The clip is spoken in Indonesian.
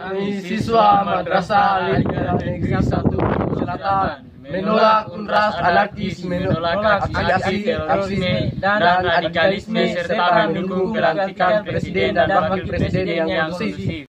Kami siswa Madrasah Aliyah Negeri 1 Selatan menolak unras anarkis, menolak aksi dan radikalisme serta mendukung pelantikan presiden dan wakil presiden yang kondusif.